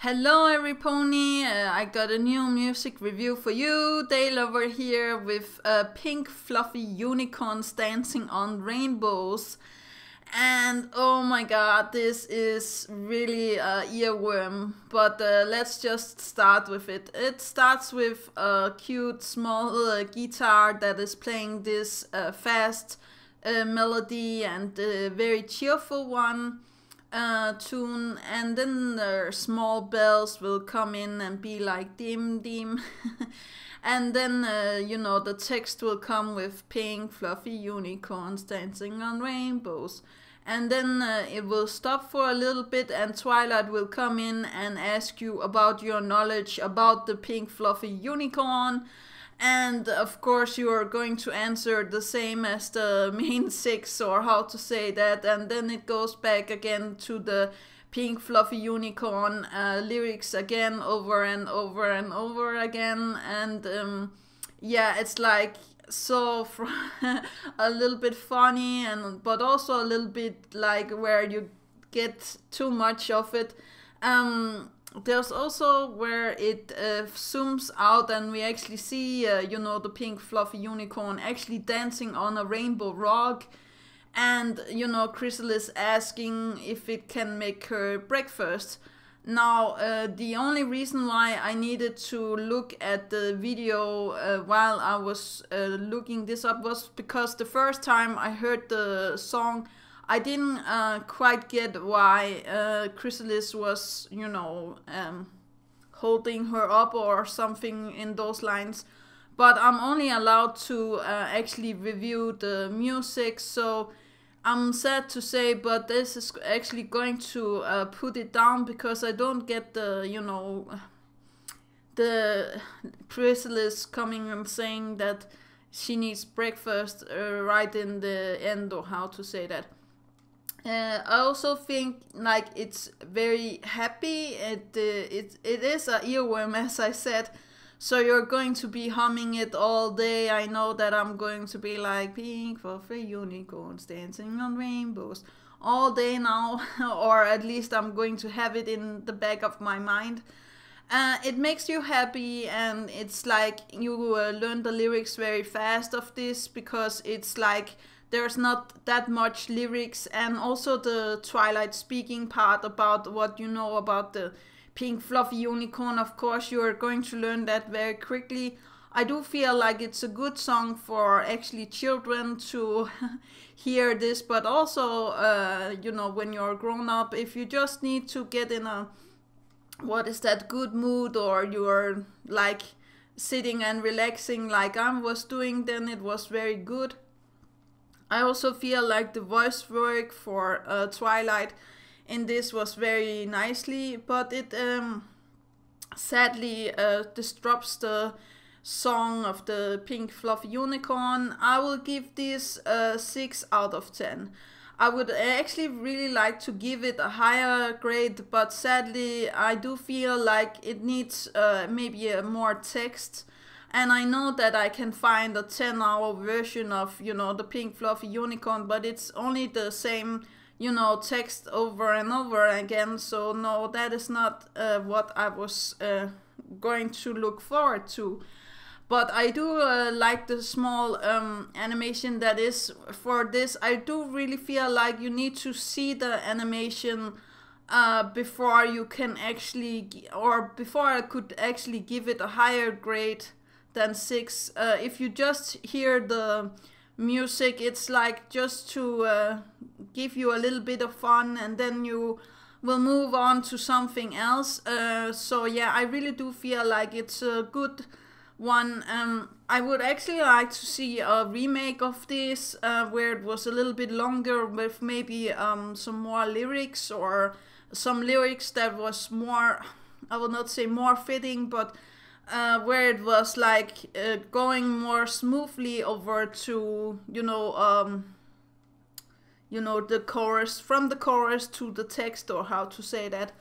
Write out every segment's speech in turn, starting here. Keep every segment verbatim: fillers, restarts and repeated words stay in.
Hello everypony, uh, I got a new music review for you. Dale over here with uh, pink fluffy unicorns dancing on rainbows. And oh my god, this is really a earworm, but uh, let's just start with it. It starts with a cute small uh, guitar that is playing this uh, fast uh, melody and a very cheerful one. Uh, tune, and then the small bells will come in and be like dim dim and then uh, you know, the text will come with pink fluffy unicorns dancing on rainbows, and then uh, it will stop for a little bit and Twilight will come in and ask you about your knowledge about the pink fluffy unicorn. And of course you are going to answer the same as the main six, or how to say that, and then it goes back again to the pink fluffy unicorn uh, lyrics again over and over and over again. And um, yeah, it's like so a little bit funny, and but also a little bit like where you get too much of it. Um, There's also where it uh, zooms out and we actually see, uh, you know, the pink fluffy unicorn actually dancing on a rainbow rock. And, you know, Chrysalis asking if it can make her breakfast. Now, uh, the only reason why I needed to look at the video uh, while I was uh, looking this up was because the first time I heard the song, I didn't uh, quite get why uh, Chrysalis was, you know, um, holding her up or something in those lines. But I'm only allowed to uh, actually review the music, so I'm sad to say, but this is actually going to uh, put it down because I don't get the, you know, the Chrysalis coming and saying that she needs breakfast uh, right in the end, or how to say that. Uh, I also think like it's very happy. It uh, it it is a earworm, as I said. So you're going to be humming it all day. I know that I'm going to be like pink fluffy unicorns dancing on rainbows all day now, or at least I'm going to have it in the back of my mind. Uh, it makes you happy, and it's like you uh, learn the lyrics very fast of this because it's like there's not that much lyrics, and also the Twilight speaking part about what you know about the pink fluffy unicorn. Of course, you are going to learn that very quickly. I do feel like it's a good song for actually children to hear this, but also, uh, you know, when you're grown up, if you just need to get in a, what is that, good mood, or you're like sitting and relaxing like I was doing, then it was very good. I also feel like the voice work for uh, Twilight in this was very nicely, but it um, sadly uh, disrupts the song of the pink fluffy unicorn. I will give this a six out of ten. I would actually really like to give it a higher grade, but sadly I do feel like it needs uh, maybe a more text. And I know that I can find a ten hour version of, you know, the pink fluffy unicorn, but it's only the same, you know, text over and over again. So no, that is not uh, what I was uh, going to look forward to. But I do uh, like the small um, animation that is for this. I do really feel like you need to see the animation uh, before you can actually, or before I could actually give it a higher grade than six. Uh, if you just hear the music, it's like just to uh, give you a little bit of fun, and then you will move on to something else. Uh, so yeah, I really do feel like it's a good one. Um, I would actually like to see a remake of this uh, where it was a little bit longer with maybe um, some more lyrics, or some lyrics that was more, I will not say more fitting, but Uh, where it was like uh, going more smoothly over to, you know, um, you know, the chorus, from the chorus to the text, or how to say that.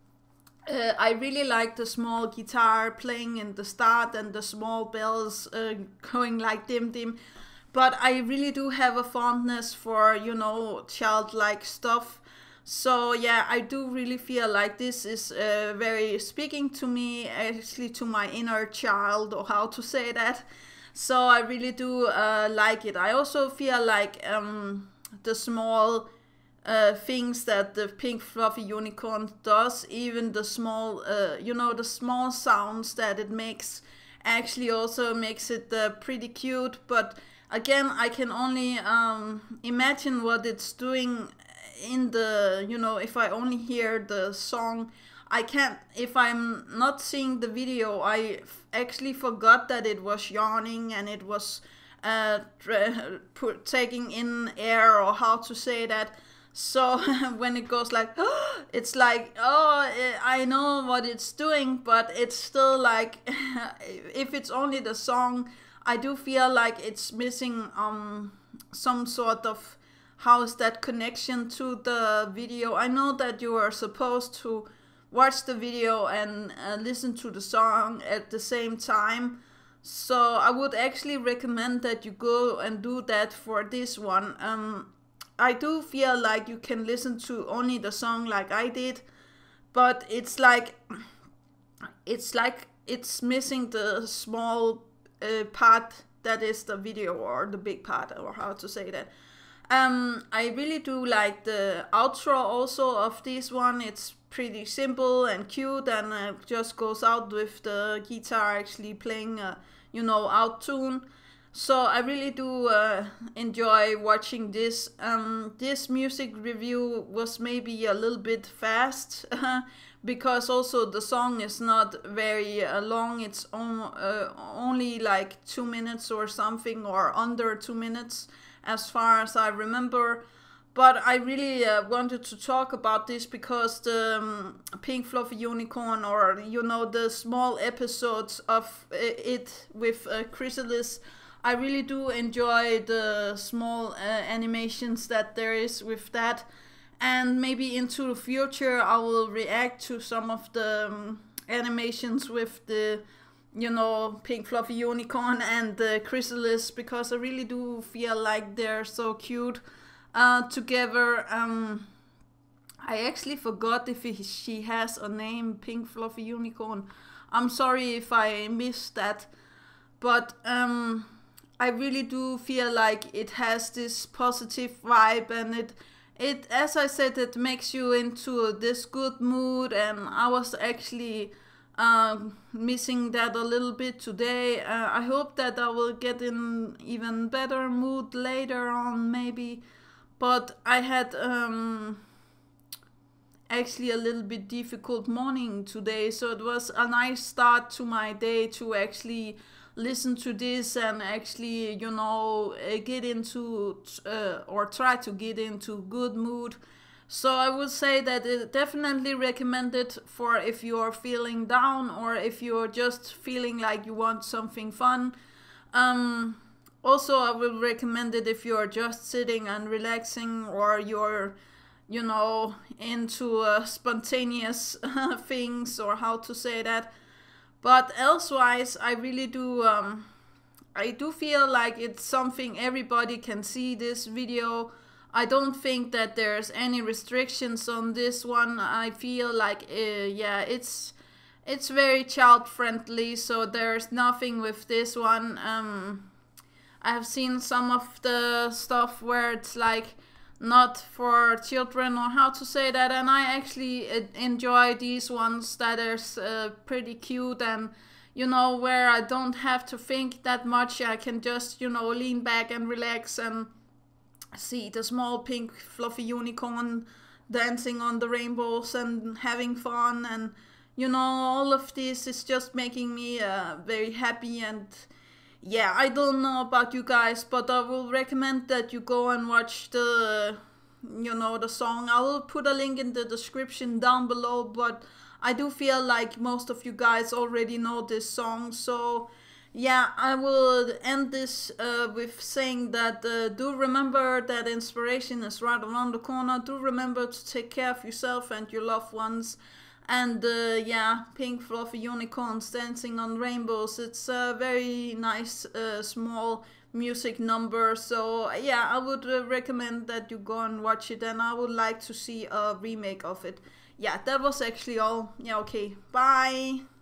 Uh, I really like the small guitar playing in the start and the small bells uh, going like dim dim. But I really do have a fondness for, you know, childlike stuff. So yeah, I do really feel like this is uh, very speaking to me, actually to my inner child, or how to say that. So I really do uh, like it. I also feel like um, the small uh, things that the Pink Fluffy Unicorn does, even the small, uh, you know, the small sounds that it makes, actually also makes it uh, pretty cute. But again, I can only um, imagine what it's doing in the, you know, if I only hear the song. I can't, if I'm not seeing the video, I actually forgot that it was yawning and it was uh, put, taking in air, or how to say that. So when it goes like, it's like, oh, I know what it's doing, but it's still like, if it's only the song, I do feel like it's missing um some sort of, how is that connection to the video. I know that you are supposed to watch the video and uh, listen to the song at the same time. So I would actually recommend that you go and do that for this one. Um, I do feel like you can listen to only the song like I did, but it's like, it's like it's missing the small uh, part that is the video, or the big part, or how to say that. Um, I really do like the outro also of this one. It's pretty simple and cute, and uh, just goes out with the guitar actually playing, uh, you know, out tune. So I really do uh, enjoy watching this. Um, this music review was maybe a little bit fast because also the song is not very uh, long. It's on, uh, only like two minutes or something, or under two minutes as far as I remember. But I really uh, wanted to talk about this because the um, Pink Fluffy Unicorn, or you know, the small episodes of it with uh, Chrysalis, I really do enjoy the small uh, animations that there is with that. And maybe into the future I will react to some of the um, animations with the, you know, Pink Fluffy Unicorn and the Chrysalis, because I really do feel like they're so cute uh, together. Um, I actually forgot if he, she has a name, Pink Fluffy Unicorn. I'm sorry if I missed that, but um, I really do feel like it has this positive vibe, and it, it, as I said, it makes you into this good mood, and I was actually Uh, missing that a little bit today. Uh, I hope that I will get in even better mood later on, maybe. But I had um, actually a little bit difficult morning today, so it was a nice start to my day to actually listen to this and actually, you know, get into uh, or try to get into good mood. So I would say that it definitely recommended for if you're feeling down, or if you're just feeling like you want something fun. Um, also, I will recommend it if you're just sitting and relaxing, or you're, you know, into uh, spontaneous things, or how to say that. But elsewise, I really do, um, I do feel like it's something everybody can see this video. I don't think that there's any restrictions on this one. I feel like, uh, yeah, it's it's very child friendly, so there's nothing with this one. Um, I have seen some of the stuff where it's like not for children, or how to say that, and I actually enjoy these ones that are uh, pretty cute, and you know, where I don't have to think that much. I can just, you know, lean back and relax and see the small pink fluffy unicorn dancing on the rainbows and having fun, and you know, all of this is just making me uh, very happy. And yeah, I don't know about you guys, but I will recommend that you go and watch the, you know, the song. I will put a link in the description down below, but I do feel like most of you guys already know this song. So yeah, I will end this uh, with saying that uh, do remember that inspiration is right around the corner. Do remember to take care of yourself and your loved ones. And uh, yeah, Pink Fluffy Unicorns Dancing on Rainbows. It's a very nice, uh, small music number. So yeah, I would uh, recommend that you go and watch it, and I would like to see a remake of it. Yeah, that was actually all. Yeah, okay, bye.